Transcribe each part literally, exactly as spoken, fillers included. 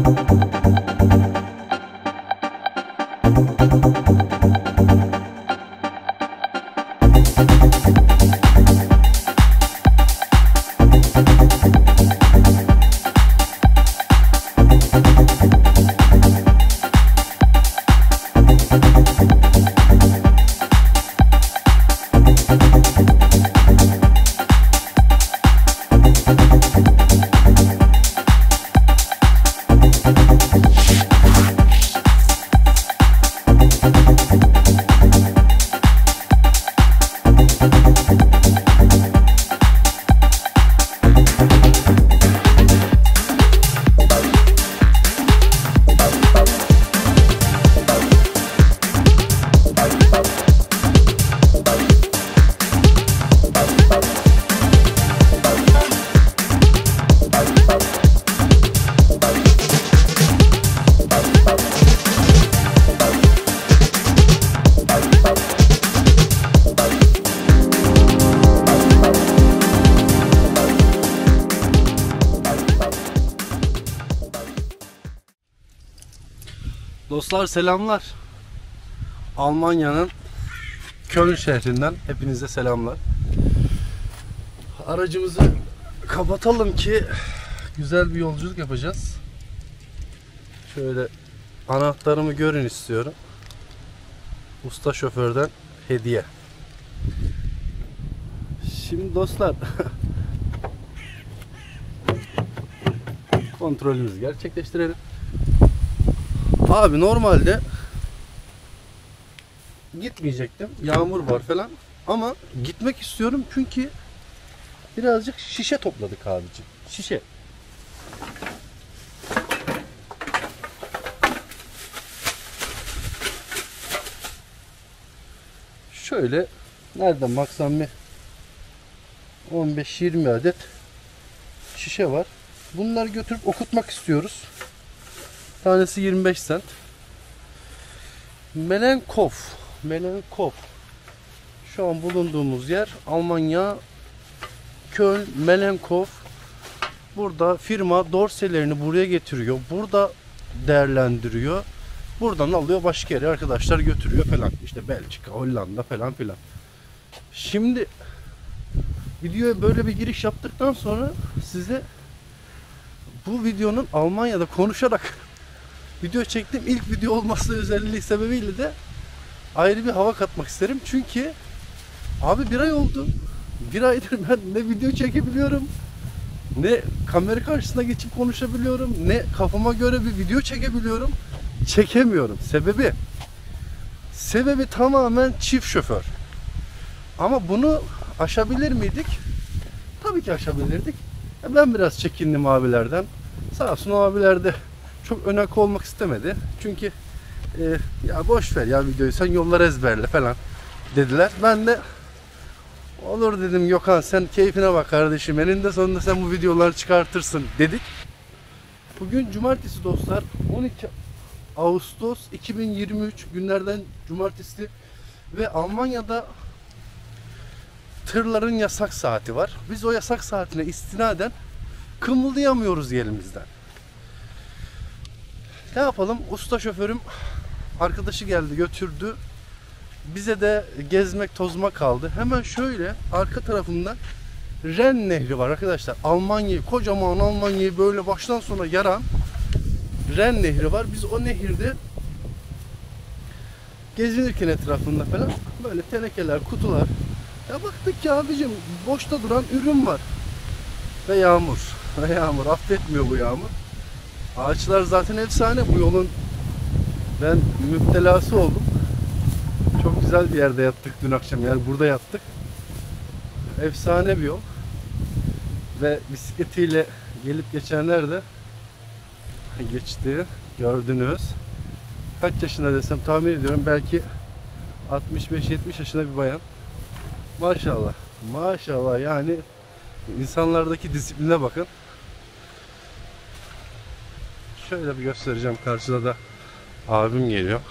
Dostlar selamlar. Almanya'nın Köln şehrinden hepinize selamlar. Aracımızı kapatalım ki güzel bir yolculuk yapacağız. Şöyle anahtarımı görün istiyorum. Usta şoförden hediye. Şimdi dostlar kontrolümüzü gerçekleştirelim. Abi normalde gitmeyecektim. Yağmur var falan. Ama gitmek istiyorum çünkü birazcık şişe topladık abicim. Şişe. Şöyle nereden baksam bir on beş yirmi adet şişe var. Bunları götürüp okutmak istiyoruz. Tanesi yirmi beş sent. Melenkopf. Melenkopf. Şu an bulunduğumuz yer Almanya Köln Melenkopf. Burada firma dorselerini buraya getiriyor. Burada değerlendiriyor. Buradan alıyor başka yere arkadaşlar götürüyor falan. İşte Belçika, Hollanda falan filan. Şimdi videoya böyle bir giriş yaptıktan sonra size bu videonun Almanya'da konuşarak video çektiğim ilk video olması özelliği sebebiyle de ayrı bir hava katmak isterim. Çünkü abi bir ay oldu. Bir aydır ben ne video çekebiliyorum, ne kamera karşısına geçip konuşabiliyorum, ne kafama göre bir video çekebiliyorum. Çekemiyorum. Sebebi Sebebi tamamen çift şoför. Ama bunu aşabilir miydik? Tabii ki aşabilirdik. Ben biraz çekindim abilerden. Sağ olsun abiler de çok önak olmak istemedi. Çünkü e, ya boş ver ya videoyu, sen yolları ezberle falan dediler. Ben de olur dedim, Gökhan sen keyfine bak kardeşim, eninde sonunda sen bu videoları çıkartırsın dedik. Bugün cumartesi dostlar, on iki Ağustos iki bin yirmi üç günlerden cumartesi ve Almanya'da tırların yasak saati var. Biz o yasak saatine istinaden kımıldayamıyoruz yerimizden. Ne yapalım? Usta şoförüm arkadaşı geldi götürdü. Bize de gezmek tozmak kaldı. Hemen şöyle arka tarafında Ren Nehri var arkadaşlar. Almanya'yı, kocaman Almanya'yı böyle baştan sona yaran Ren Nehri var. Biz o nehirde gezinirken etrafında falan böyle tenekeler, kutular. Ya baktık ki abicim boşta duran ürün var. Ve yağmur. Ve yağmur. Affetmiyor bu yağmur. Ağaçlar zaten efsane. Bu yolun ben müptelası oldum. Çok güzel bir yerde yattık dün akşam. Yani burada yattık. Efsane bir yol. Ve bisikletiyle gelip geçenler de geçti. Gördünüz. Kaç yaşında desem tahmin ediyorum. Belki altmış beş yetmiş yaşında bir bayan. Maşallah. Maşallah yani insanlardaki disipline bakın. Şöyle bir göstereceğim. Karşıda da abim geliyor.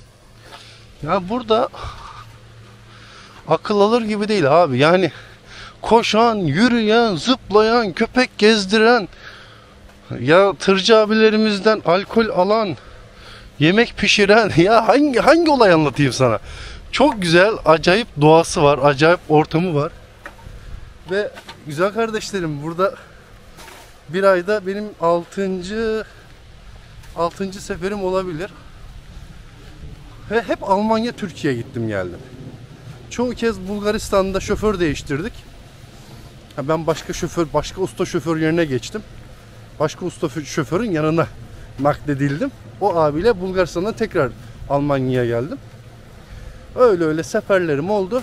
Ya burada akıl alır gibi değil abi. Yani koşan, yürüyen, zıplayan, köpek gezdiren, ya tırcı abilerimizden alkol alan, yemek pişiren, ya hangi hangi olay anlatayım sana? Çok güzel, acayip doğası var, acayip ortamı var. Ve güzel kardeşlerim, burada bir ayda benim altıncı altıncı seferim olabilir. Ve hep Almanya, Türkiye gittim geldim. Çoğu kez Bulgaristan'da şoför değiştirdik. Ben başka şoför, başka usta şoför yerine geçtim. Başka usta şoförün yanına nakledildim. O abiyle Bulgaristan'dan tekrar Almanya'ya geldim. Öyle öyle seferlerim oldu.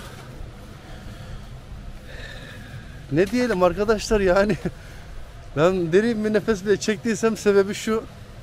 Ne diyelim arkadaşlar, yani ben derin bir nefes bile çektiysem sebebi şu.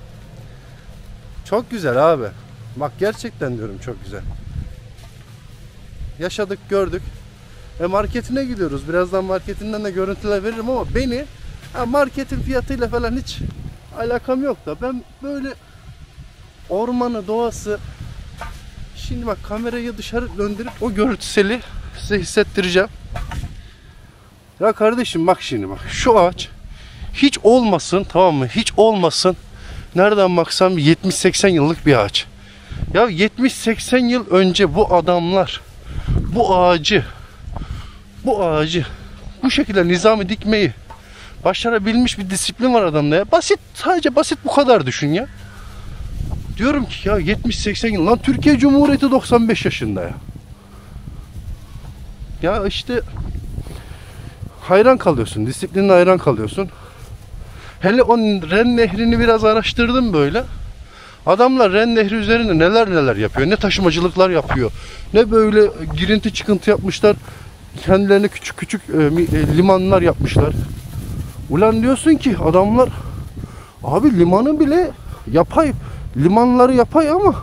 Çok güzel abi. Bak gerçekten diyorum, çok güzel. Yaşadık, gördük. E marketine gidiyoruz. Birazdan marketinden de görüntüler veririm ama beni ha, marketin fiyatıyla falan hiç alakam yok da ben böyle ormanı, doğası, şimdi bak kamerayı dışarı döndürüp o görüntüseli size hissettireceğim. Ya kardeşim bak şimdi bak, şu ağaç hiç olmasın, tamam mı? Hiç olmasın. Nereden baksam yetmiş seksen yıllık bir ağaç. Ya yetmiş seksen yıl önce bu adamlar bu ağacı bu ağacı bu şekilde nizami dikmeyi başarabilmiş bir disiplin var adamda ya. Basit, sadece basit bu kadar düşün ya. Diyorum ki ya yetmiş seksen yıl lan, Türkiye Cumhuriyeti doksan beş yaşında ya. Ya işte hayran kalıyorsun, disiplinine hayran kalıyorsun. Hele o Ren Nehri'ni biraz araştırdım böyle. Adamlar Ren Nehri üzerinde neler neler yapıyor. Ne taşımacılıklar yapıyor. Ne böyle girinti çıkıntı yapmışlar. Kendilerine küçük küçük e, e, limanlar yapmışlar. Ulan diyorsun ki adamlar, abi limanı bile yapay. Limanları yapay ama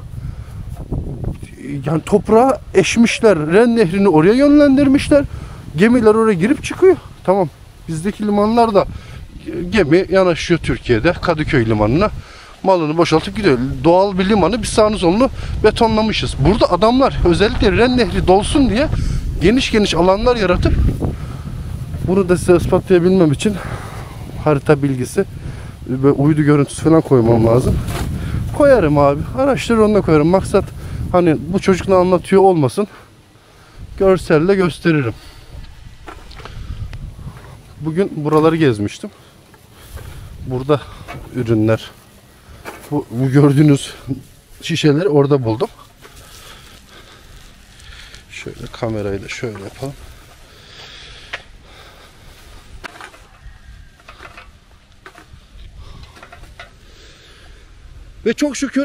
yani toprağa eşmişler. Ren Nehri'ni oraya yönlendirmişler. Gemiler oraya girip çıkıyor. Tamam. Bizdeki limanlar da gemi yanaşıyor Türkiye'de Kadıköy limanına. Malını boşaltıp gidiyor. Doğal bir limanı biz sağını solunu betonlamışız. Burada adamlar özellikle Ren Nehri dolsun diye geniş geniş alanlar yaratıp, bunu da size ispatlayabilmem için harita bilgisi ve uydu görüntüsü falan koymam lazım. Koyarım abi. Araştırır onunla koyarım. Maksat hani bu çocuk ne anlatıyor olmasın. Görselle gösteririm. Bugün buraları gezmiştim. Burada ürünler, bu, bu gördüğünüz şişeleri orada buldum. Şöyle kamerayı da şöyle yapalım. Ve çok şükür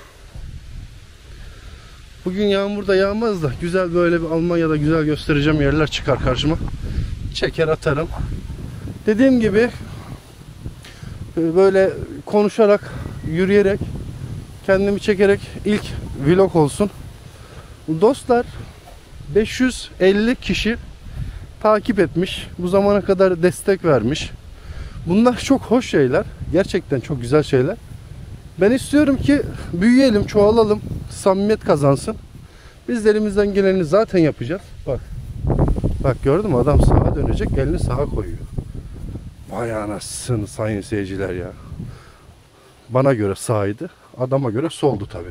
bugün yağmur da yağmaz da güzel böyle bir Almanya'da güzel göstereceğim yerler çıkar karşıma. Çeker atarım. Dediğim gibi böyle konuşarak, yürüyerek, kendimi çekerek ilk vlog olsun. Dostlar, beş yüz elli kişi takip etmiş. Bu zamana kadar destek vermiş. Bunlar çok hoş şeyler. Gerçekten çok güzel şeyler. Ben istiyorum ki büyüyelim, çoğalalım, samimiyet kazansın. Biz de elimizden geleni zaten yapacağız. Bak. Bak gördün mü? Adam sağa dönecek, elini sağa koyuyor. Vay anasını sayın seyirciler ya. Bana göre sağydı. Adama göre soldu tabi.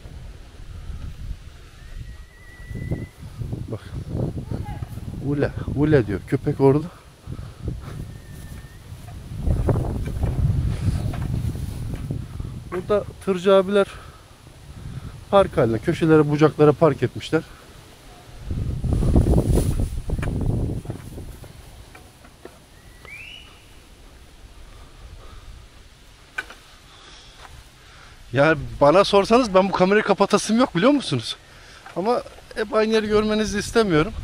Bak. Ule, ule diyor. Köpek orada. Burada tırcı abiler park haline, köşelere, bucaklara park etmişler. Yani bana sorsanız ben bu kamerayı kapatasım yok, biliyor musunuz? Ama hep aynı yeri görmenizi istemiyorum.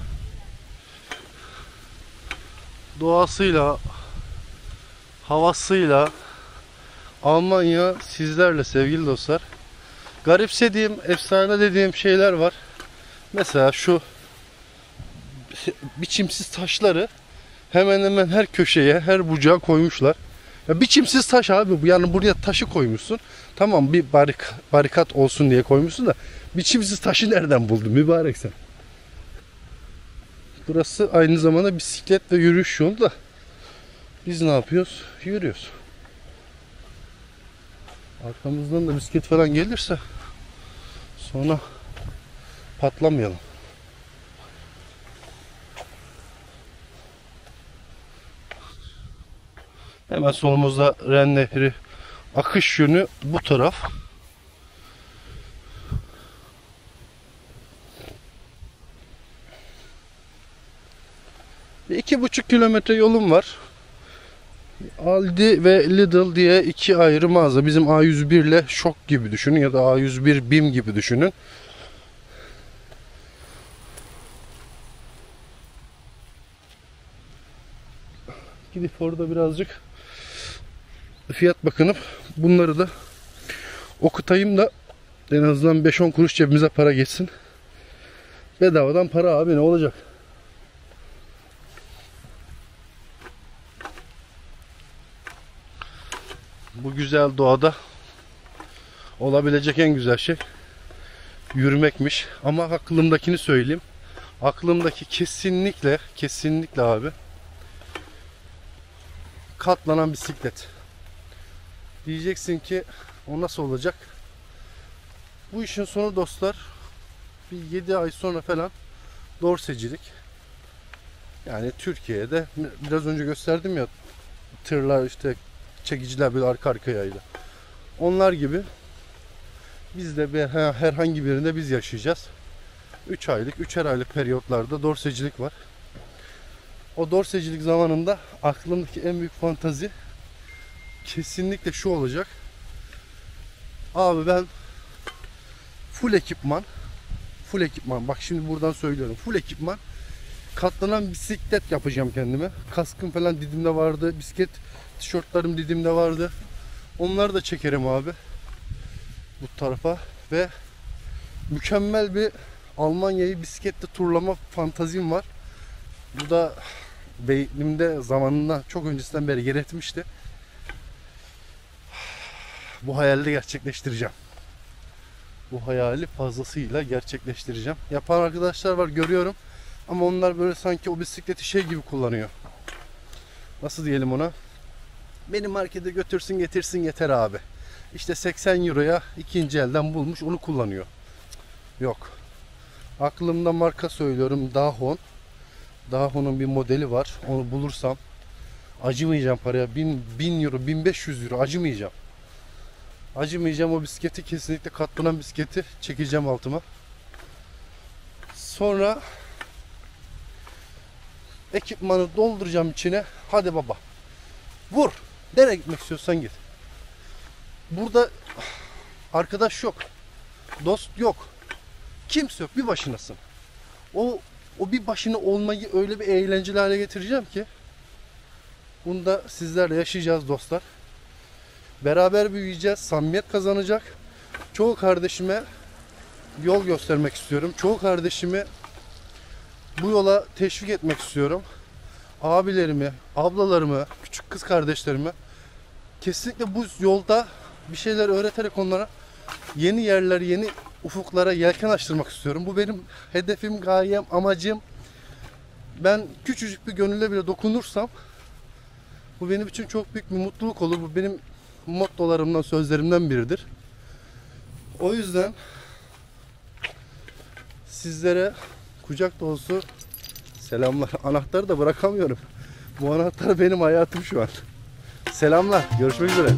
Doğasıyla, havasıyla Almanya sizlerle sevgili dostlar. Garipsediğim, efsane dediğim şeyler var. Mesela şu biçimsiz taşları hemen hemen her köşeye, her bucağa koymuşlar. Ya biçimsiz taş abi bu. Yani buraya taşı koymuşsun. Tamam, bir barik, barikat olsun diye koymuşsun da biçimsiz taşı nereden buldun mübarek sen? Burası aynı zamanda bisiklet ve yürüyüş yolu da biz ne yapıyoruz? Yürüyoruz. Arkamızdan da bisiklet falan gelirse sonra patlamayalım. Hemen solumuzda Ren Nehri, akış yönü bu taraf. İki buçuk kilometre yolum var. Aldi ve Lidl diye iki ayrı mağaza. Bizim A yüz bir ile Şok gibi düşünün ya da A yüz bir BİM gibi düşünün. Gidip orada birazcık fiyat bakınıp bunları da okutayım da en azından beş on kuruş cebimize para geçsin. Bedavadan para abi, ne olacak? Bu güzel doğada olabilecek en güzel şey yürümekmiş. Ama aklımdakini söyleyeyim. Aklımdaki kesinlikle kesinlikle abi katlanan bisiklet. Diyeceksin ki o nasıl olacak? Bu işin sonu dostlar bir yedi ay sonra falan dorsecilik. Yani Türkiye'de biraz önce gösterdim ya, tırlar işte, çekiciler böyle arka arkayayla. Onlar gibi biz de bir, herhangi birinde biz yaşayacağız. üç aylık, üçer aylık periyotlarda dorsecilik var. O dorsecilik zamanında aklımdaki en büyük fantazi kesinlikle şu olacak. Abi ben full ekipman, full ekipman, bak şimdi buradan söylüyorum, full ekipman, katlanan bisiklet yapacağım kendime. Kaskım falan Didim'de vardı, bisiklet tişörtlerim Didim'de vardı. Onları da çekerim abi bu tarafa ve mükemmel bir Almanya'yı bisikletle turlama fantazim var. Bu da beynimde zamanında çok öncesinden beri yer etmişti. Bu hayali de gerçekleştireceğim. Bu hayali fazlasıyla gerçekleştireceğim. Yapan arkadaşlar var, görüyorum. Ama onlar böyle sanki o bisikleti şey gibi kullanıyor. Nasıl diyelim ona? Beni markete götürsün getirsin yeter abi. İşte seksen euroya ikinci elden bulmuş, onu kullanıyor. Yok. Aklımda marka söylüyorum, Dahon. Dahon'un bir modeli var. Onu bulursam acımayacağım paraya. bin euro, bin beş yüz euro acımayacağım. Acımayacağım, o bisikleti kesinlikle katlanan bisikleti çekeceğim altıma. Sonra ekipmanı dolduracağım içine. Hadi baba. Vur. Nereye gitmek istiyorsan git. Burada arkadaş yok. Dost yok. Kimse yok. Bir başınasın. O o bir başına olmayı öyle bir eğlenceli hale getireceğim ki bunu da sizlerle yaşayacağız dostlar. Beraber büyüyeceğiz. Samimiyet kazanacak. Çoğu kardeşime yol göstermek istiyorum. Çoğu kardeşimi bu yola teşvik etmek istiyorum. Abilerimi, ablalarımı, küçük kız kardeşlerimi kesinlikle bu yolda bir şeyler öğreterek onlara yeni yerler, yeni ufuklara yelken açtırmak istiyorum. Bu benim hedefim, gayem, amacım. Ben küçücük bir gönülle bile dokunursam bu benim için çok büyük bir mutluluk olur. Bu benim mottolarımdan, sözlerimden biridir. O yüzden sizlere kucak dolusu selamlar. Anahtarı da bırakamıyorum. Bu anahtar benim hayatım şu an. Selamlar. Görüşmek üzere.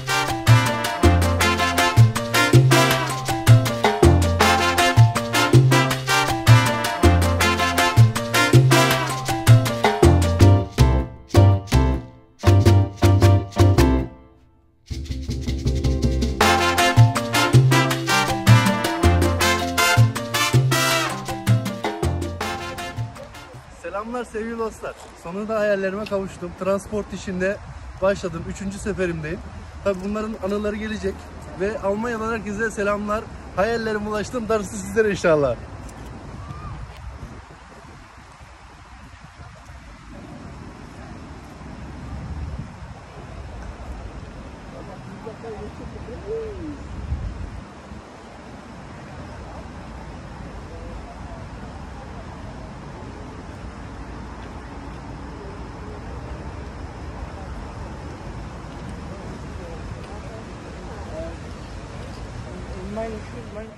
Selamlar sevgili dostlar. Sonunda hayallerime kavuştum. Transport işinde başladım. Üçüncü seferimdeyim. Tabi bunların anıları gelecek. Ve Almanya'dan herkese selamlar. Hayallerime ulaştım. Darısı sizlere inşallah. meine Schuhe, meine...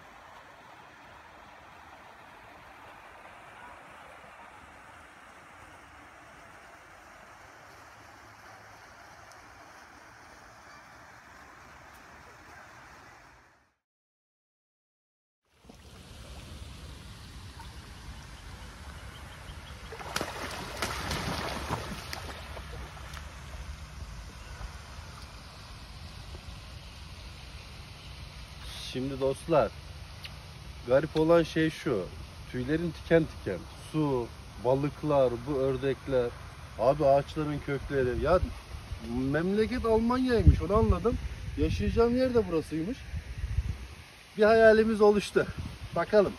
Şimdi dostlar, garip olan şey şu. Tüylerin tiken tiken. Su, balıklar, bu ördekler, abi ağaçların kökleri. Ya memleket Almanya'ymış, onu anladım. Yaşayacağım yer de burasıymış. Bir hayalimiz oluştu. Bakalım.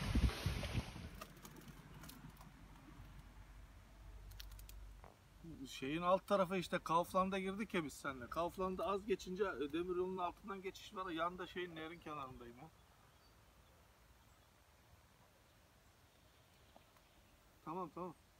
Şeyin alt tarafı işte Kaufland'a girdik ya biz seninle. Kaufland'da az geçince demiryolunun altından geçiş var. Yanında şeyin nehrin kenarındayım ya. Tamam tamam.